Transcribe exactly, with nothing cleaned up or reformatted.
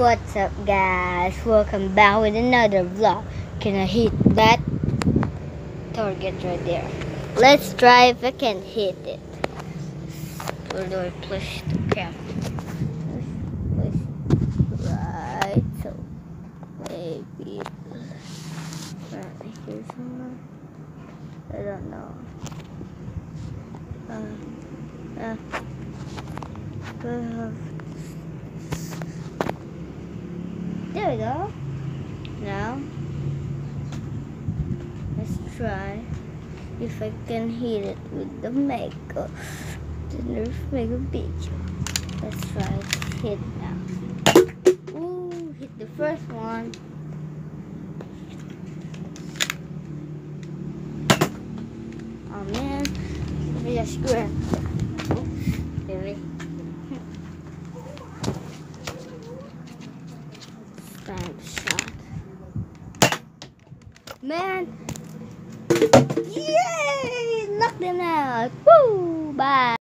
What's up, guys? Welcome back with another vlog. Can I hit that target right there? Let's try if I can hit it. Where do I push the camera? Push, push. Right, so maybe right here somewhere. I don't know. Uh, uh, uh, There we go. Now, let's try if I can hit it with the Mega. The Nerf Mega Beach. Let's try to hit now. Ooh, hit the first one. Oh man, let me just grab. Oops, really? Time shot. Man! Yay! Knocked him out! Woo! Bye!